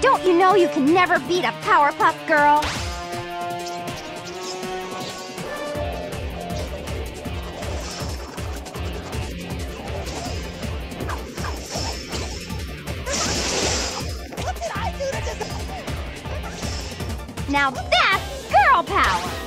Don't you know you can never beat a Powerpuff Girl? Now that's girl power!